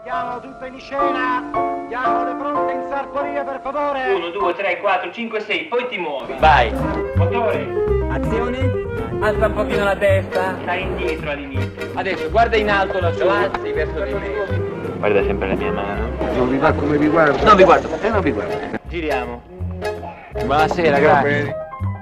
Andiamo tutto in scena, diamo le pronte in sartoria per favore. 1, 2, 3, 4, 5, 6, poi ti muovi. Vai. Motore. Azione. Alza un pochino la testa. Stai indietro all'inizio. Adesso guarda in alto la sua, alzi verso di me. Guarda sempre la mia mano. Non vi va come vi guardo? Non vi guardo. Non vi guardo. Giriamo. Buonasera, grazie.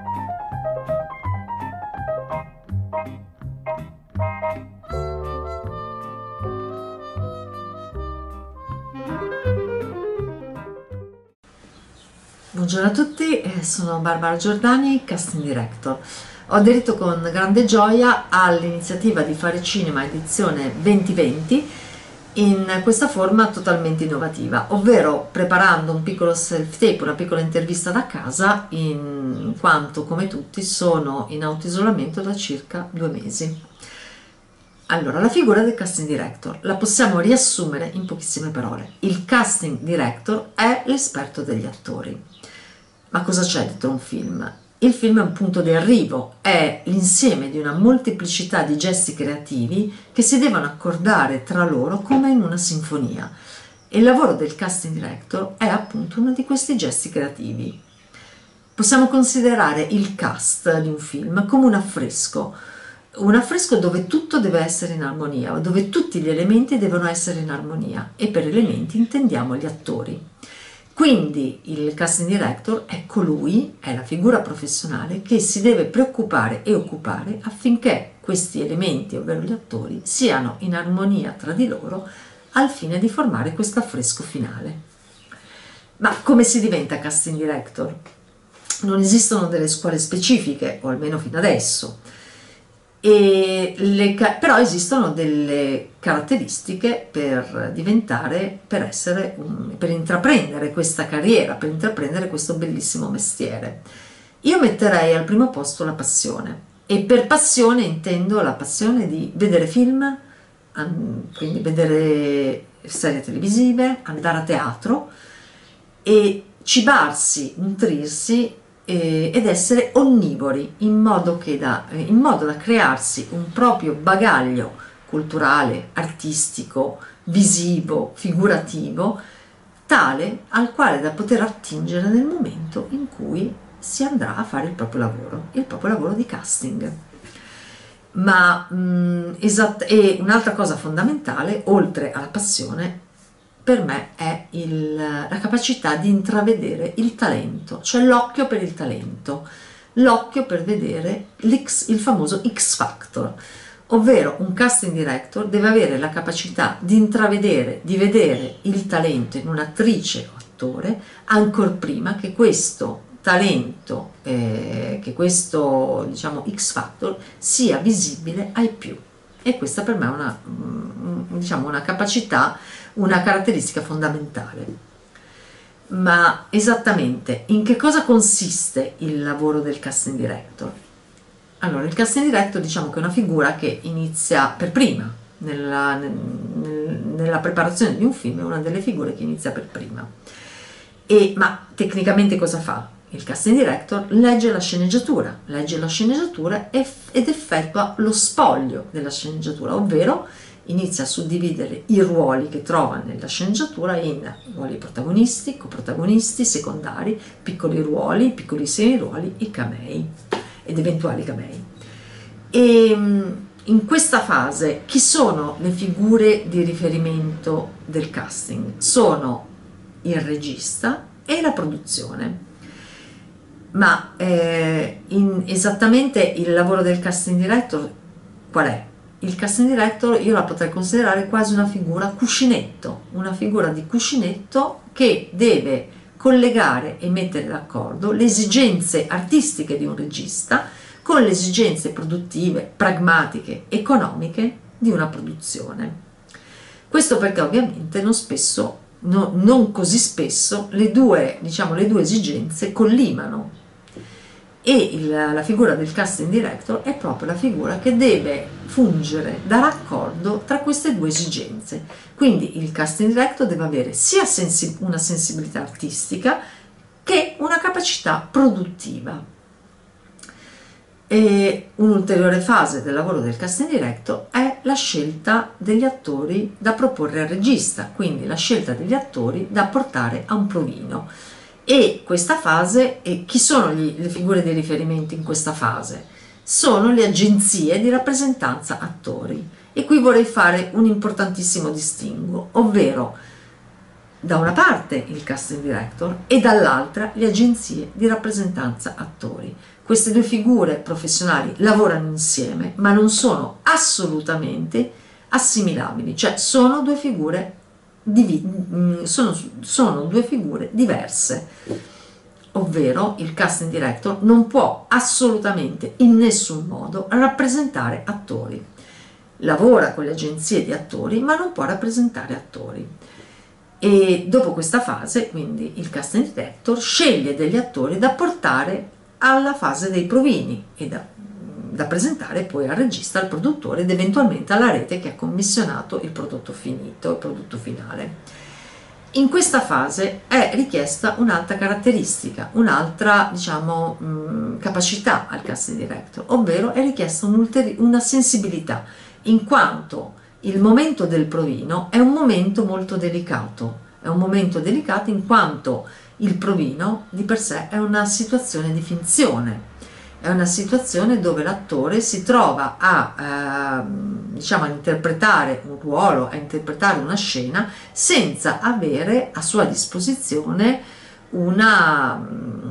Buongiorno a tutti, sono Barbara Giordani, casting director. Ho aderito con grande gioia all'iniziativa di Fare Cinema edizione 2020 in questa forma totalmente innovativa, ovvero preparando un piccolo self-tape, una piccola intervista da casa, in quanto come tutti sono in autoisolamento da circa 2 mesi. Allora, la figura del casting director la possiamo riassumere in pochissime parole. Il casting director è l'esperto degli attori. Ma cosa c'è dietro un film? Il film è un punto di arrivo, è l'insieme di una molteplicità di gesti creativi che si devono accordare tra loro come in una sinfonia. E il lavoro del casting director è appunto uno di questi gesti creativi. Possiamo considerare il cast di un film come un affresco dove tutto deve essere in armonia, dove tutti gli elementi devono essere in armonia, e per elementi intendiamo gli attori. Quindi il casting director è colui, è la figura professionale che si deve preoccupare e occupare affinché questi elementi, ovvero gli attori, siano in armonia tra di loro al fine di formare questo affresco finale. Ma come si diventa casting director? Non esistono delle scuole specifiche, o almeno fino adesso. Però esistono delle caratteristiche per intraprendere questa carriera, per intraprendere questo bellissimo mestiere. Io metterei al primo posto la passione, e per passione intendo la passione di vedere film, quindi vedere serie televisive, andare a teatro e cibarsi, nutrirsi ed essere onnivori in modo da crearsi un proprio bagaglio culturale, artistico, visivo, figurativo, tale al quale da poter attingere nel momento in cui si andrà a fare il proprio lavoro di casting. E un'altra cosa fondamentale, oltre alla passione, per me è la capacità di intravedere il talento, cioè l'occhio per il talento, l'occhio per vedere il famoso X Factor, ovvero un casting director deve avere la capacità di intravedere, di vedere il talento in un'attrice o attore ancor prima che questo talento, che questo X Factor sia visibile ai più. E questa per me è una capacità, una caratteristica fondamentale. Ma esattamente in che cosa consiste il lavoro del casting director? Allora, il casting director che è una figura che inizia per prima, nella preparazione di un film, è una delle figure che inizia per prima. Ma tecnicamente cosa fa? Il casting director legge la sceneggiatura ed effettua lo spoglio della sceneggiatura, ovvero inizia a suddividere i ruoli che trova nella sceneggiatura in ruoli protagonisti, coprotagonisti, secondari, piccoli ruoli, piccolissimi ruoli, i camei ed eventuali camei. E in questa fase chi sono le figure di riferimento del casting? Sono il regista e la produzione. Ma esattamente il lavoro del casting director qual è? Il casting director io la potrei considerare quasi una figura cuscinetto, una figura di cuscinetto che deve collegare e mettere d'accordo le esigenze artistiche di un regista con le esigenze produttive, pragmatiche, economiche di una produzione. Questo perché ovviamente non così spesso le due esigenze collimano, e la figura del casting director è proprio la figura che deve fungere da raccordo tra queste due esigenze. Quindi il casting director deve avere sia una sensibilità artistica che una capacità produttiva. E un'ulteriore fase del lavoro del casting director è la scelta degli attori da proporre al regista, quindi la scelta degli attori da portare a un provino. E questa fase, e chi sono le figure di riferimento in questa fase? Sono le agenzie di rappresentanza attori. E qui vorrei fare un importantissimo distinguo, ovvero da una parte il casting director e dall'altra le agenzie di rappresentanza attori. Queste due figure professionali lavorano insieme, ma non sono assolutamente assimilabili, cioè sono due figure sono due figure diverse, ovvero il casting director non può assolutamente in nessun modo rappresentare attori. Lavora con le agenzie di attori, ma non può rappresentare attori. E dopo questa fase, quindi, il casting director sceglie degli attori da portare alla fase dei provini e da presentare poi al regista, al produttore ed eventualmente alla rete che ha commissionato il prodotto finito, il prodotto finale. In questa fase è richiesta un'altra caratteristica, un'altra, diciamo, capacità al casting director, ovvero è richiesta una sensibilità, in quanto il momento del provino è un momento molto delicato, in quanto il provino di per sé è una situazione di finzione, è una situazione dove l'attore si trova a interpretare un ruolo, a interpretare una scena senza avere a sua disposizione una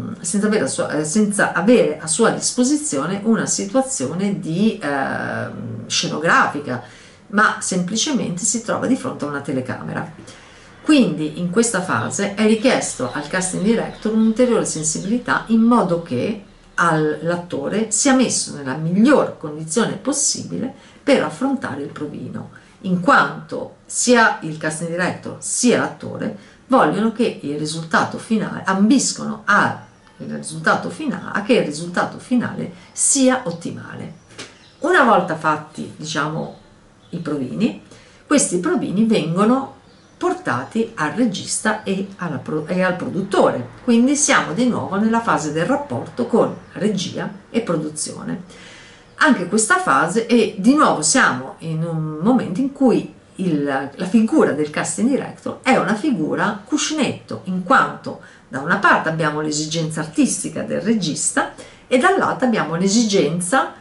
situazione di scenografica, ma semplicemente si trova di fronte a una telecamera. Quindi in questa fase è richiesto al casting director un'ulteriore sensibilità in modo che l'attore sia messo nella miglior condizione possibile per affrontare il provino, in quanto sia il casting director sia l'attore vogliono che il risultato finale, ambiscono a che il risultato finale sia ottimale. Una volta fatti, diciamo, i provini, questi provini vengono portati al regista e al produttore, quindi siamo di nuovo nella fase del rapporto con regia e produzione. Anche questa fase, e di nuovo siamo in un momento in cui la figura del casting director è una figura cuscinetto, in quanto da una parte abbiamo l'esigenza artistica del regista e dall'altra abbiamo l'esigenza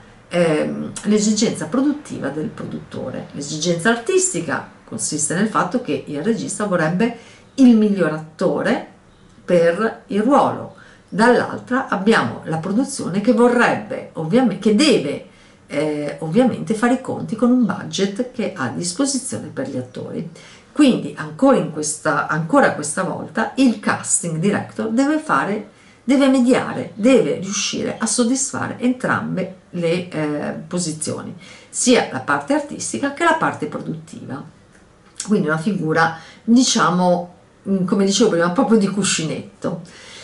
produttiva del produttore. L'esigenza artistica consiste nel fatto che il regista vorrebbe il miglior attore per il ruolo, dall'altra abbiamo la produzione che vorrebbe, che deve ovviamente fare i conti con un budget che ha a disposizione per gli attori. Quindi ancora questa volta il casting director deve mediare, deve riuscire a soddisfare entrambe le posizioni, sia la parte artistica che la parte produttiva. Quindi una figura, diciamo, come dicevo prima, proprio di cuscinetto.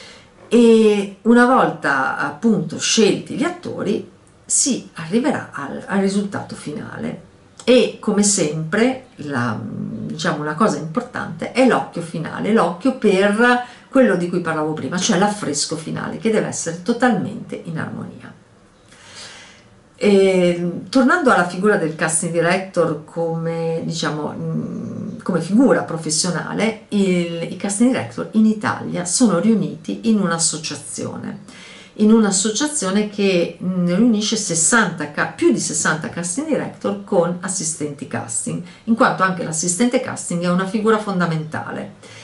E una volta appunto scelti gli attori si arriverà al risultato finale e, come sempre, una cosa importante è l'occhio finale, l'occhio per quello di cui parlavo prima, cioè l'affresco finale, che deve essere totalmente in armonia. E, tornando alla figura del casting director come figura professionale, i casting director in Italia sono riuniti in un'associazione che riunisce più di 60 casting director con assistenti casting, in quanto anche l'assistente casting è una figura fondamentale.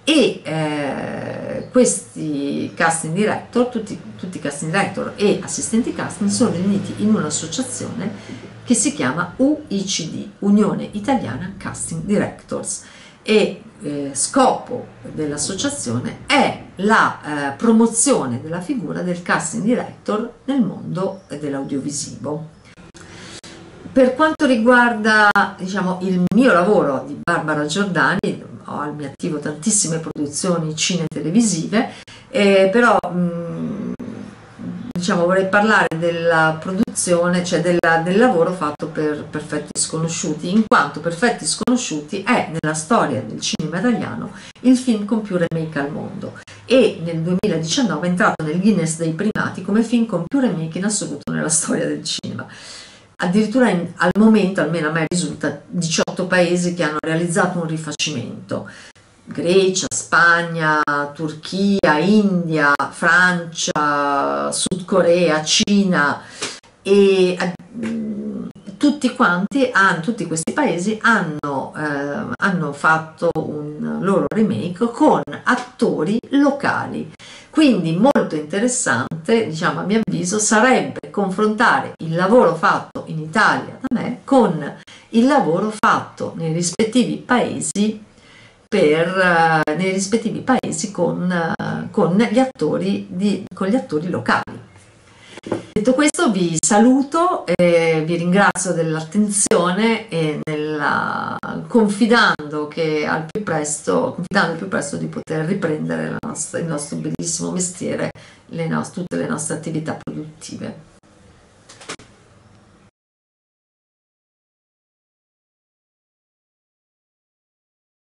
E questi casting director, tutti i casting director e assistenti casting, sono riuniti in un'associazione che si chiama UICD, Unione Italiana Casting Directors, e scopo dell'associazione è la promozione della figura del casting director nel mondo dell'audiovisivo. Per quanto riguarda, diciamo, il mio lavoro di Barbara Giordani, ho al mio attivo tantissime produzioni cine-televisive, però vorrei parlare della produzione, cioè del lavoro fatto per Perfetti Sconosciuti, in quanto Perfetti Sconosciuti è nella storia del cinema italiano il film con più remake al mondo e nel 2019 è entrato nel Guinness dei primati come film con più remake in assoluto nella storia del cinema. addirittura al momento, almeno a me risulta, 18 paesi che hanno realizzato un rifacimento: Grecia, Spagna, Turchia, India, Francia, Sud Corea, Cina, e tutti questi paesi hanno fatto un loro remake con attori locali. Quindi molto interessante, diciamo, a mio avviso, sarebbe confrontare il lavoro fatto in Italia da me con il lavoro fatto nei rispettivi paesi con gli attori locali. Detto questo, vi saluto e vi ringrazio dell'attenzione, e confidando al più presto di poter riprendere il nostro bellissimo mestiere, tutte le nostre attività produttive.